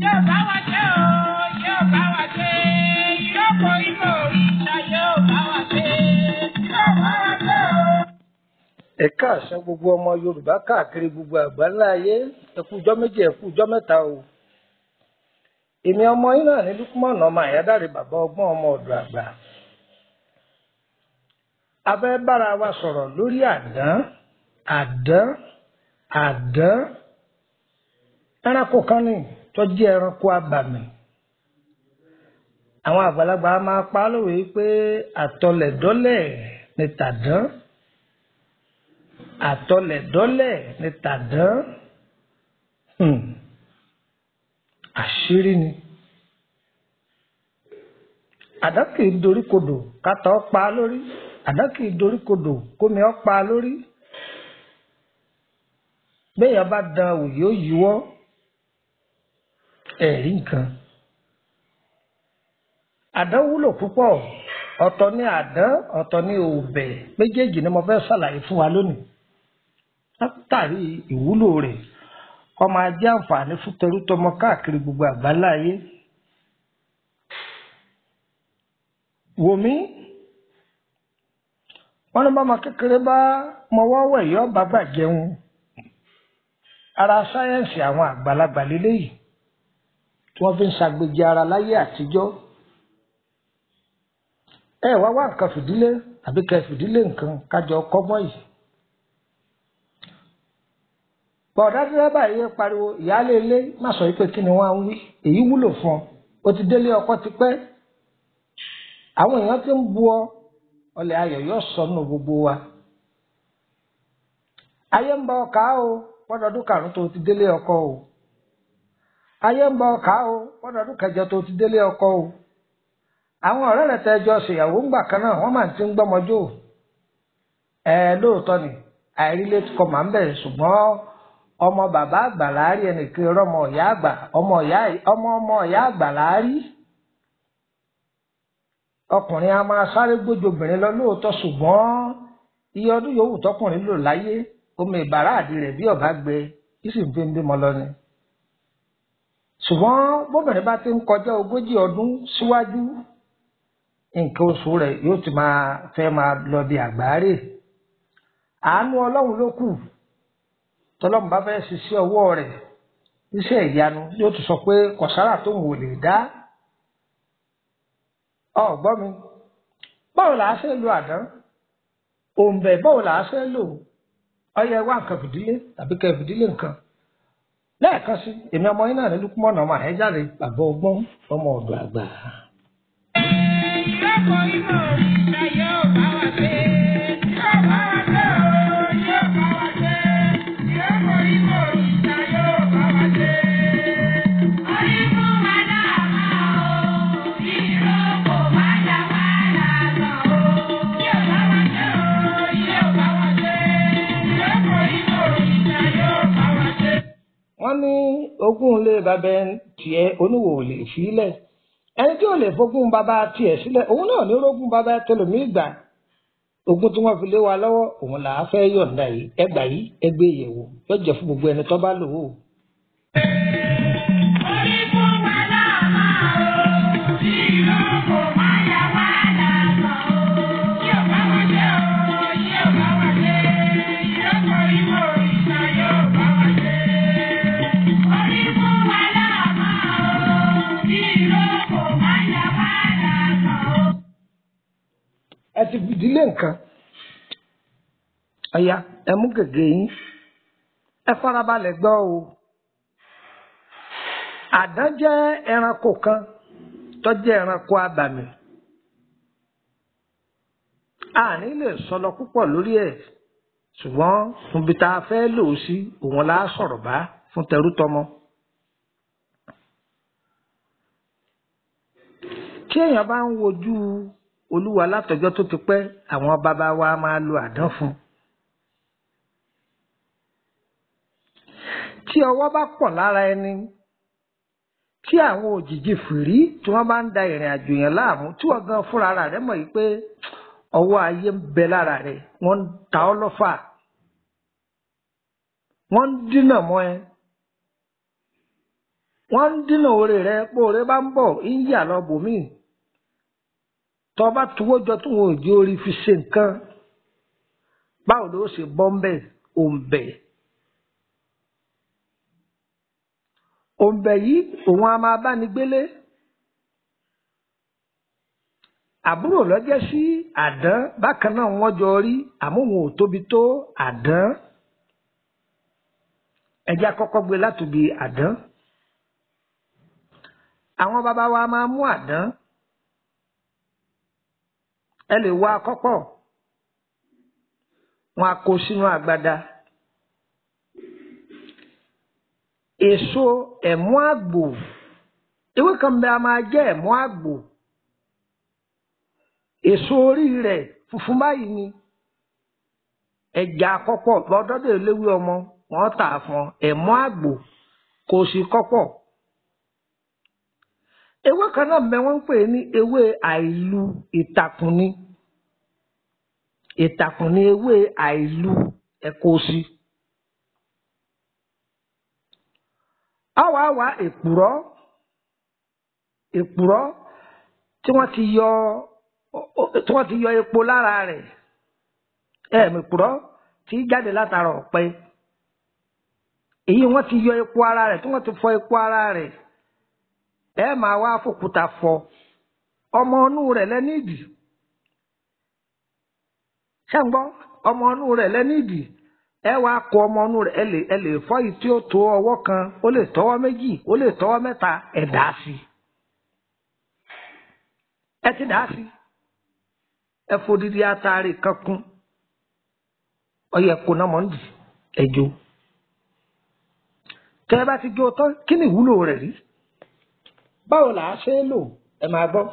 yóò bá wa ṣe o, yóò bá wa ṣe, yóò kọ ìmọ̀ òrìṣà yóò bá wa ṣe, yóò bá wa ṣe o. Ẹ káàsán gbogbo ọmọ Yorùbá káàkiri gbogbo àgbáńlá ayé, ẹ kú ọjọ́ méjì, ẹ kú ọjọ́ mẹ́ta o. Èmi ọmọ yín náà ní Lúkúmọ̀nù ọmọ Àyádáre bàbá ọgbọ́n ọmọ ọ̀dọ̀ àgbà. A fẹ́ bára wa sọ̀rọ̀ lórí àdán. Ẹranko kan ní tó jẹ́ ẹranko abàmì. Àwọn àgbàlagbà máa pa á lówe pé àtọlẹ̀dọ́lẹ̀ ni tàdán. Àtọlẹ̀dọ́lẹ̀ ni tàdán. Àṣírí ni. Àdán kì í dorí kodò kátà ọ́ pa á lórí. Àdán kì í dorí kodò kómi ọ́ pa á lórí. Béèyàn bá dán wò yóò yíwọ́. Ẹ̀rí nǹkan. Àdán wúlò púpọ̀. Ọ̀tọ̀ ni àdán, ọ̀tọ̀ ni òbẹ̀. Méjèèjì ni mo fẹ́ ṣàlàyé fún wa lónìí. Látàrí ìwúlò rẹ̀, kó máa jẹ́ àǹfààní fún tẹrútọmọ káàkiri gbogbo àgbáńlá ayé. Wòmí, wọ́n ní bọ́mọ kékeré bá mọwọ́ wẹ̀ yọ́ bàgbà jẹun. Ara sáyẹ́ǹsì àwọn àgbàlagbà lélẹ́yìí tí wọ́n fi ń ṣàgbéjì ara láyé àtijọ́. Ẹ wá nǹkan fìdílé àbí kẹ́ fìdílé nǹkan kájọ kọ́gbọ́n yìí. Bọ̀dá dírẹ́bà yìí pariwo ìyáálé ilé má sọ pé kí ni wọ́n á ń wí. Èyí wúlò fún ọ. O ti délé ọkọ ti pẹ́. Àwọn èèyàn ti ń bu ọ. Ọlẹ̀ ayọ̀ yóò sọnù gbogbo wa. Ayé ń bọ ọkà o. Pọ́dọ̀dún karùn-ún tó ti délé ọkọ o. Ayé ń bọ ọkà o. Pọ́dọ̀dún kẹjọ tó ti délé ọkọ o. Àwọn ọ̀rẹ́ rẹ̀ tẹ́jọ ṣèyàwó ńgbà kan náà wọ́n máa ti ń gbọ́mọjó. Lóòótọ́ ni àìrílé kọ máa ń bẹ̀rẹ̀ ṣùgbọ́n ọmọ bàbá àgbà láàrí ẹnìkan ọmọ ọ̀yá àgbà ọmọ ọ̀yá àgbà láàrí. Ọkùnrin a máa sáré gbójú obìnrin lọ lóòótọ́ ṣùgbọ́n iye ọdún yòówù tọkùnrin lò láyé omi ìbàrá àdì rẹ̀ bí ọ̀bá gbẹ ìsì ń fi ń bímọ lọ ni. Ṣùgbọ́n bóbìnrin bá ti ń kọjá 40 ọdún síwájú nǹkan oṣù rẹ̀ yóò ti máa lọ bí àgbáre. Àánú Ọlọ́run ló kù. Tọ́lọ́run bá fẹ́ ṣiṣẹ́ ọwọ́ rẹ̀ iṣẹ́ ìyanu yóò tún sọ pé kọ̀sára tó ń wò lè dá. Ọ̀gbọ́n mi, báwo là á ṣe lo àdán? Òǹbẹ̀ báwo là á ṣe lò? Ọyẹ wá nǹkan fìdílé tàbí kẹ fìdílé nǹkan. Lẹ́ẹ̀kan sí, èmi ọmọ yín náà ní Lúkúmọ̀nù ọmọ Àyádáre bàbá ọgbọ́n ọmọ ọ̀dọ̀ àgbà. Yóò kọ ìmọ̀ òrìṣà yóò bá wa ṣe, yóò bá wa ṣe o, yóò bá wa ṣe, yóò kọ ìmọ̀ òrìṣà yóò bá wa ṣe. Orí fún wa láàmú o, ìrókò má dá wa láàmú o, yóò bá wa ṣe o, yóò bá wa ṣe, yóò kọ ìmọ̀ òrìṣà yóò bá wa ṣe. Wọ́n ní ogún ilé bàbá tiẹ̀ oníwò lè fílẹ̀. Ẹni tí ò lè fogún bàbá tiẹ̀ sílẹ̀ òun náà ní rógún bàbá tẹlòmíì gbà. Ogún tí wọ́n fi lé wa lọ́wọ́ òun là á fẹ́ yọ̀ǹda yìí ẹgbà yìí ẹgbẹ́ ìyẹ̀wò yóò jẹ́ fún gbogbo ẹni tó bá lò ó. Orí fún wa láàmú o, ìrókò má dá wa láàmú o, yóò bá wa ṣe o, yóò bá wa ṣe, yóò kọ ìmọ̀ òrìṣà yóò bá wa ṣe. Orí fún wa láàmú o, ìrókò má dá wa láàmú o. Ẹ ti fìdílé nǹkan. Ọ̀yá ẹ mú gègé yín. Ẹ farabalẹ̀ gbọ́ o. Àdán jẹ́ ẹranko kan tó jẹ́ ẹranko abàmì. A ní lè sọlọ púpọ̀ lórí ẹ̀ ṣùgbọ́n níbi tá a fẹ́ lò ó sí òun la sọ̀rọ̀ bá fún tẹrútọmọ. Tí èèyàn bá ń wojú Olúwa látọjọ́ tó ti pẹ́ àwọn bàbá wa máa lo àdán fún. Tí ọwọ́ bá pọ̀ lára ẹni tí àwọn òjìji fìrí tí wọ́n bá ń da ìrìn àjò yẹn láàmú tí wọ́n gan fúnra rẹ̀ mọ̀ yìí pé ọwọ́ ayé ń bẹ lára rẹ̀ wọ́n ń ta ọ́ lọ́fà wọ́n ń dínà mọ́ ẹ wọ́n ń dínà oore rẹ pé oore bá ń bọ̀ ń yà lọ bòmíì tó bá tuwó jọ tó wọn ò di orí fi ṣe nǹkan báwo ló ṣe bọ́ ń bẹ̀ òǹbẹ̀ yìí òun a máa bá ní gbélé àbúrò lọ́jẹ́ sí àdán bákan náà wọ́n jọ rí àmọ́ òun ò tóbi tó àdán ẹjẹ́ àkọ́kọ́ gbé látòbí àdán àwọn bàbá wa máa mú àdán ẹ lè wá akọ́pọ̀ wọn a kó sínú àgbàdá èso ẹ̀mú àgbò ewé kan bẹ a máa jẹ́ ẹ̀mú àgbò èso orí rẹ̀ funfun báyìí ni ẹja àkọ́pọ̀ lọ́dọ́dọ̀ eléwé ọmọ wọn tà fún ẹ̀mú àgbò kò sí kọ́pọ̀ ewé kan náà bẹ wọ́n ń pè ní ewé àìlù ìtàkùn ni ewé àìlù ẹ̀kọ́ sí. àwa èkùrọ́ tí wọ́n ti yọ epo lára rẹ̀ èkùrọ́ tí jáde látara ọ̀pẹ èyí wọ́n ti yọ epo ara rẹ̀ tí wọ́n ti fọ epo ara rẹ̀ máa wá fòkúta fọ ọmọ inú rẹ̀ lẹ́nídì ṣẹ́ǹgbọ́n ọmọ inú rẹ̀ lẹ́nídì wá kó ọmọ inú rẹ̀ ẹ lè fọ́ yìí tí ó tó ọwọ́ kan ó lè tọ́wọ́ méjì ó lè tọ́wọ́ mẹ́ta dà sí ti dà sí fòdìdí atari kan kún ọyẹ kó náà mọ́ ń dì ẹjọ́ tẹ́ ẹ bá ti jó tán kí ni ìwúlò rẹ̀ rí báwo là á ṣe é lò ẹ máa gbọ́.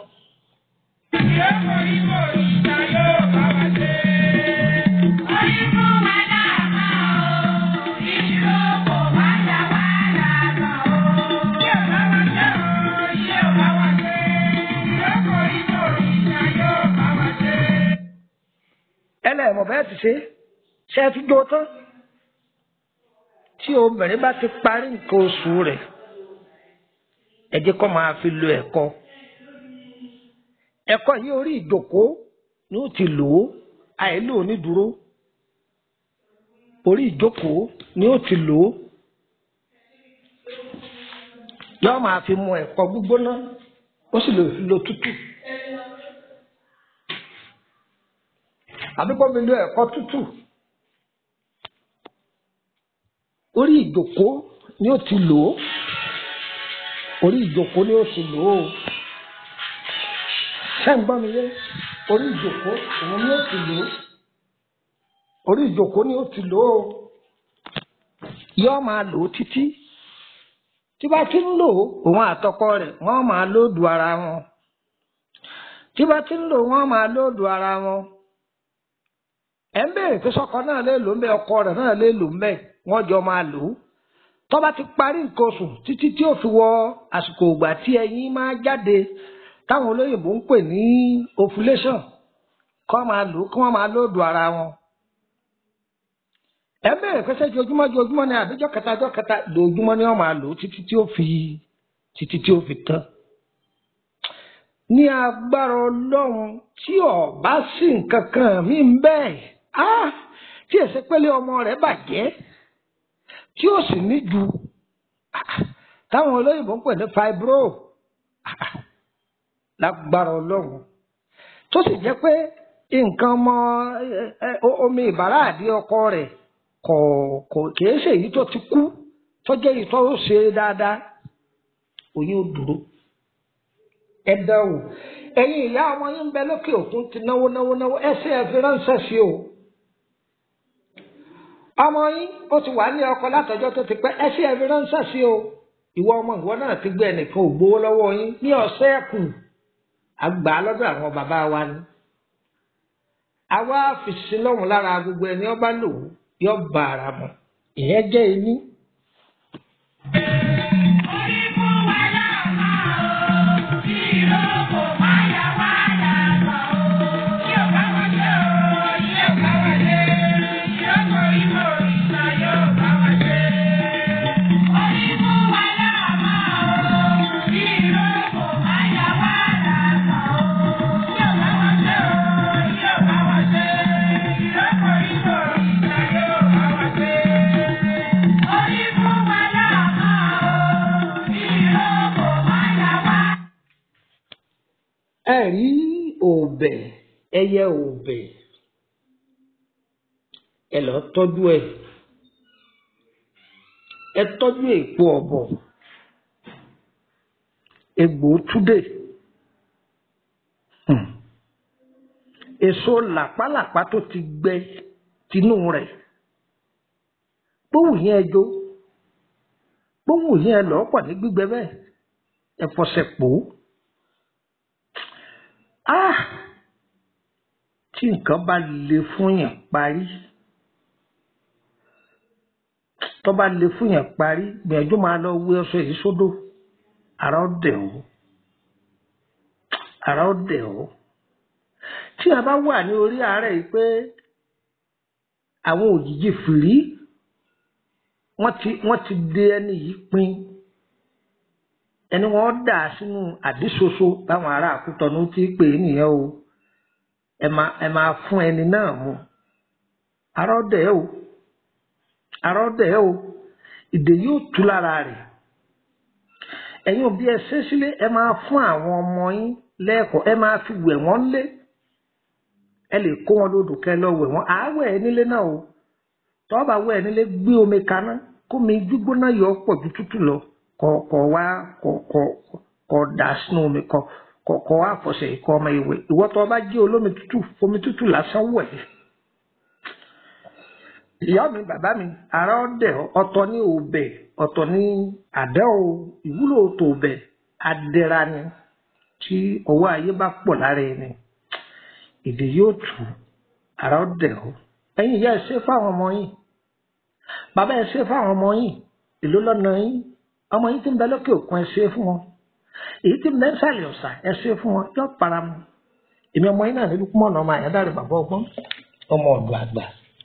ẹlẹ́mọ̀ bẹ́ẹ̀ ti ṣe é ti jó tán tí obìnrin bá ti parí nǹkan oṣù rẹ̀ ẹ jẹ́ kó máa fi lo ẹ̀kọ́ yìí orí ìjókòó ni ó ti lò ó àìlò onídùúró orí ìjókòó ni ó ti lò ó yóò máa fi mu ẹ̀kọ́ gbígbóná ó sì lè fi lo tútù àbí kó fi lo ẹ̀kọ́ tútù orí ìjókòó ni ó ti lò ó orí ìjókòó ni ó ti lò ó ṣé ń gbọ́ mi yé orí ìjókòó òun ni ó ti lò ó orí ìjókòó ni ó ti lò ó yóò máa lò ó títí tí bá ti ń lò ó òun àtọkọ rẹ̀ wọ́n máa lóòdù ara wọn tí bá ti ń lò wọ́n máa lóòdù ara wọn ẹ̀ ń béèrè pé sọ́kọ náà lè lò ń bẹ ọkọ rẹ̀ náà lè lò ń bẹ wọ́n jọ máa lò ó tó bá ti parí nǹkan oṣù títí tí ó fi wọ àsìkò ìgbà tí ẹyin máa jáde táwọn olóyìnbó ń pè ní ovulation kọ́ máa lò kí wọ́n máa lóòdù ara wọn. ẹ bẹ̀rẹ̀ pé sẹ́jọ́ ojúmọ́ ni àbíjọ́ kẹta lójúmọ́ ni wọ́n máa lò títí tí ó fi tán. ní agbára Ọlọ́run tí ọba sí nǹkan kan mí ń bẹ́ẹ̀ tí èsì pélé ọmọ rẹ̀ bàjẹ́ tí ó sì ní ju táwọn olóyìnbó ń pè ní fibro lágbára Ọlọ́run tó sì jẹ́ pé nǹkan omi ìbára àdí ọkọ rẹ̀ kìí ṣe èyí tó ti kú tó jẹ́ èyí tó ṣe dáadáa oyún ó dúró ẹ dáwò ẹ̀yin ìyá ọmọ yín ń bẹ lókè òkun ti náwó ẹsẹ̀ ẹ fi ránṣẹ́ sí o ọmọ yín ó ti wà ní ọkọ látọjọ́ tó ti pẹ́ ẹsẹ̀ ẹ fi ránṣẹ́ sí o ìwọ ọmọ ìwọ náà ti gbé ẹnìkan ò gbowó lọ́wọ́ yín ní ọ̀sẹ̀ ẹ̀kù àgbà lọ́dọ̀ àwọn bàbá wa ni àwa fìsí lọ́hùn lára gbogbo ẹni ọba lò yọ bá ara mọ̀ ìyẹn jẹ́ ẹni. ẹ rí òbẹ̀ ẹyẹ òbẹ̀ ẹ lọ tọ́jú ẹ tọ́jú èpo ọ̀bọ̀ egbò túdè èso làpálàpá tó ti gbẹ tinú rẹ̀ gbóhùn yẹn ẹjọ́ gbóhùn yẹn lọ pọ̀ ní gbígbẹ bẹ́ẹ̀ ẹ fọṣẹ pò ó tí nǹkan bá le fún yàn parí tó bá le fún yàn parí gbìyànjú máa lọ wé ọṣẹ yìí sódò ara ó dẹ̀ ọ́ tí a bá wà ní orí àárẹ̀ yìí pé àwọn òjìji fìrí wọ́n ti dé ẹni yìí pin ẹni wọ́n dà sínú àdísoso báwọn ará Àkútọ̀nù ti pè é nìyẹn o ẹ máa fún ẹni náà mu ara ó dẹ̀ ọ́ ìdè yóò tú lára rẹ̀ ẹ̀yin òbí ẹ ṣe sílé ẹ máa fún àwọn ọmọ yín lẹ́ẹ̀kọ́ ẹ máa fi wẹ̀ wọ́n lé ẹ lè kó wọn lódò kẹ lọ wẹ̀ wọ́n àáwẹ̀ ẹ nílé náà o tọ́ bá wẹ̀ ẹ nílé gbé omi kaná kómi gbígbóná yọ pọ̀ ju tútù lọ kọ̀ dà sínú omi kọ̀ wá fọṣẹ ìkọ́ ọmọ ìwé ìwọ tó bá jẹ́ olómi tútù fomi tútù lásán wẹ̀ ìyá mi bàbá mi ara ọdẹ ọ̀tọ̀ ní òbẹ ọ̀tọ̀ ní àdá o ìwúlò tó bẹ adẹra ni tí ọwọ́ ayé bá pọ̀ lára ẹni ìdè yóò tù ara ọdẹ o ẹ̀yin ìyá ẹ ṣe fáwọn ọmọ yín bàbá ẹ ṣe fáwọn ọmọ yín èló lọ́nà yín ọmọ yín tí ń bẹ lókè òkun ẹ ṣe fún wọn èyí tí ń bẹ nsàlẹ̀ ọ̀sà ẹ ṣe fún wọn yóò para mu èmi ọmọ yín náà nílùú kúmọ̀nà ọmọ àyàdáre bàbá ọgbọ́n ọmọ ọ̀dọ̀ àgbà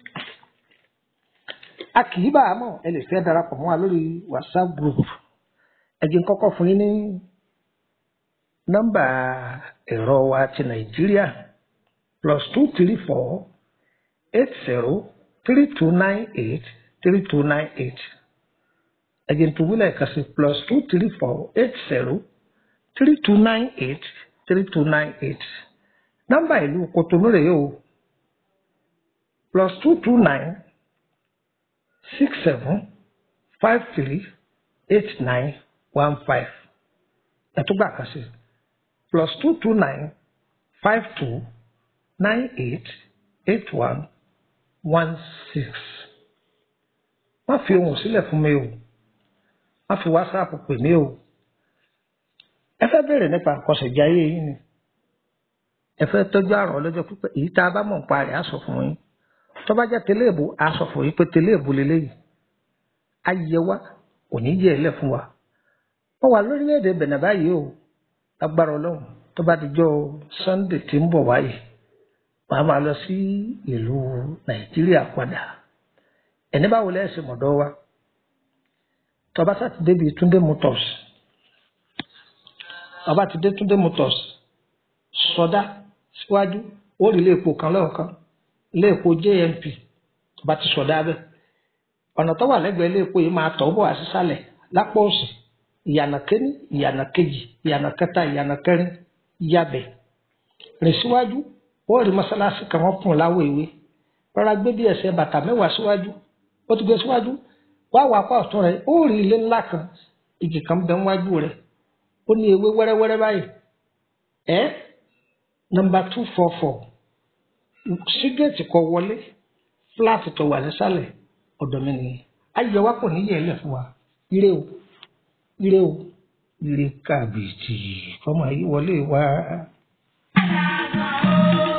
a kì í bá a mọ̀ ẹ lè fẹ́ darapọ̀ mọ́ wa lórí WhatsApp group ẹ jẹ́ n kọ́kọ́ fún yín ní nọ́mbà ẹ̀rọ wa ti Nàìjíríà +234 80 3298 3298 ẹ jẹ́ n tún wílẹ̀ kan sí +234 80 3298 3298 nọ́mbà ìlú Kòtónú rèé o +229 67 53 89 15 ẹtúgbà kan sí +229 52 98 81 16. má fi ohùn sílẹ̀ fún mi o má fi WhatsApp pè mí o ẹ fẹ́ bẹ̀rẹ̀ nípa àkọsẹ̀jáyé yín ni ẹ fẹ́ tọ́jú àrùn ọlọ́jọ́ pípẹ́ èyí tá a bá mọ̀ nípa rẹ̀ á sọ fún yín tó bá jẹ́ tẹ́lẹ̀ èbó á sọ fún yín pé tẹ́lẹ̀ èbó lélẹ́yìí á yẹ wá kò ní yẹ ẹlẹ́ fún wa wọ́n wà lórílẹ̀‐èdè Benin báyìí o agbára Ọlọ́run tó bá ti jọ Sunday tí ń bọ̀ wáyé wàá máa lọ sí ìlú Nàìjíríà padà ẹni báwo lẹ́sìn mọ̀dọ́ wa tó bá sá ti débi Túndé Motors bàbá ti dé Túndé Motors sọdá síwájú ó rí ilé epo kan lọ́ọ̀kan ilé epo JNP bá ti sọdá bẹ́ẹ̀ ọ̀nà tó wà lẹ́gbẹ̀ẹ́ ilé epo yìí máa tọ̀ bọ̀ wá sísàlẹ̀ lápò òsì ìyànà kéní ìyànà kejì ìyànà kẹta ìyànà kẹrin yabẹ̀ rìn síwájú ó rí mọ́sálásí kan wọ́n kùn láwọ̀ ewé rọra gbé bí ẹsẹ̀ bàtà mẹ́wàá síwájú ó ti gbé síwájú wá wà apá ọ̀tún rẹ̀ ó rí ilé ńlá kan igi kan bẹ níwájú rẹ̀ ó ní ewé wẹ́rẹ́wẹ́rẹ́ báyìí nọ́mbà 244 sígẹ̀tì kọ wọlé fúláàtì tó wà nísàlẹ̀ ọ̀dọ̀ mi nìyẹn ayé wa kò ní yẹ ilẹ̀ fún wa ire o ire o ire kàbìtì fọmọ yìí wọlé wá.